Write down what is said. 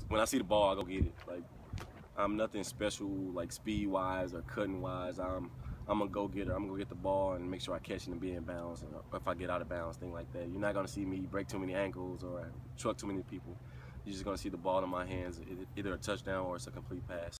when I see the ball, I go get it. Like, I'm nothing special, like speed-wise or cutting-wise. I'm a go-getter. I'm gonna go get the ball and make sure I catch it and be in bounds. And if I get out of bounds, thing like that. You're not gonna see me break too many ankles or truck too many people. You're just gonna see the ball in my hands, either a touchdown or it's a complete pass.